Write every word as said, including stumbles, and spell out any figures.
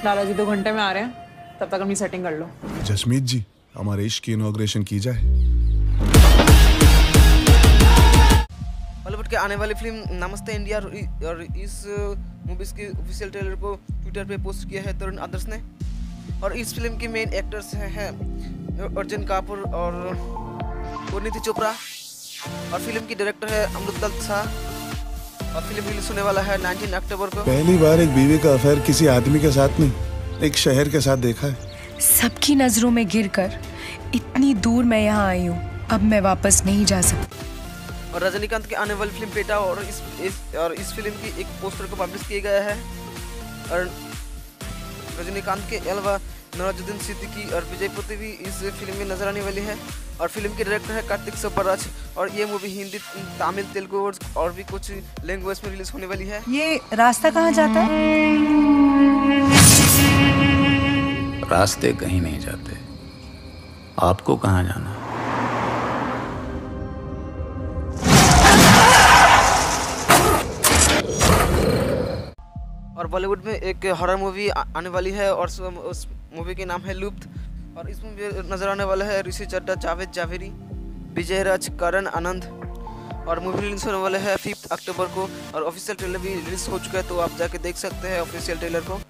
लाला जी दो घंटे में आ रहे हैं, तब तक अपनी सेटिंग कर लो। जसमीत जी, हमारे इश्क की इनॉग्रेशन की जाए। बॉलीवुड के आने वाली फिल्म नमस्ते इंडिया और इस मूवीज की ऑफिशियल ट्रेलर को ट्विटर पे पोस्ट किया है तरुण आदर्श ने। और इस फिल्म की मेन एक्टर्स हैं अर्जुन कपूर और परिणीति चोपड़ा, और फिल्म की डायरेक्टर है अमृतलाल शाह, और फिल्म रिलीज होने वाला है उन्नीस अक्टूबर को। पहली बार एक बीवी का अफेयर किसी आदमी के साथ नहीं, एक शहर के साथ देखा है। सबकी नजरों में गिरकर इतनी दूर मैं यहाँ आई हूँ, अब मैं वापस नहीं जा सकती। और रजनीकांत की आने वाली फिल्म पेटा और इस, इस और इस फिल्म की एक पोस्टर को पब्लिश किया गया है। और रजनीकांत के अलावा नवाजुद्दीन सिद्दीकी और विजय पृथ्वी भी इस फिल्म में नजर आने वाली है। और फिल्म के डायरेक्टर है कार्तिक सुब्बाराज, और ये मूवी हिंदी, तमिल, तेलुगु और भी कुछ लैंग्वेज में रिलीज होने वाली है। ये रास्ता कहाँ जाता है? रास्ते कहीं नहीं जाते, आपको कहाँ जाना है? और बॉलीवुड में एक हॉरर मूवी आने वाली है और उस मूवी के नाम है लुप्त। और इसमें नजर आने वाला है ऋषि चड्ढा, जावेद जावेरी, विजय राज, करण आनंद। और मूवी रिलीज होने वाला है फिफ्थ अक्टूबर को, और ऑफिशियल ट्रेलर भी रिलीज हो चुका है, तो आप जाके देख सकते हैं ऑफिशियल ट्रेलर को।